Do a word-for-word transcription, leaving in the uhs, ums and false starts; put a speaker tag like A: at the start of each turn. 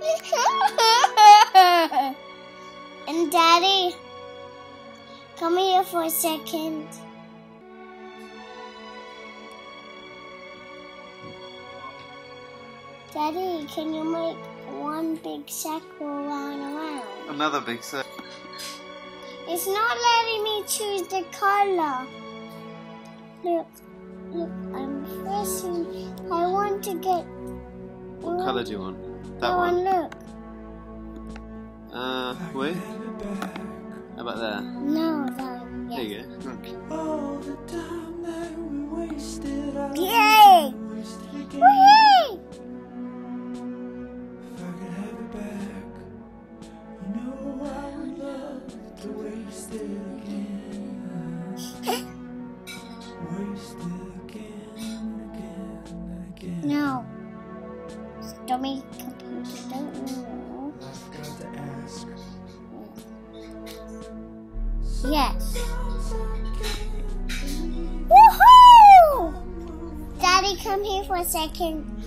A: And Daddy, come here for a second. Daddy, can you make one big circle round and around?
B: Another big circle.
A: It's not letting me choose the color. Look, look, I'm pressing. I want to get...
B: What
A: one.
B: colour do you want? That
A: Oh,
B: one?
A: and look.
B: Uh, wait. How about there?
A: No, that. Yeah.
B: There you go. Okay.
C: All the time that we wasted, I
A: Yay!
C: wasted again.
A: Whee!
C: If I could have it back, you know I would love to waste it again. Waste it again, again, again.
A: No. Dummy computer, don't know.
C: I've got to ask.
A: Yes. Woohoo! Daddy, come here for a second.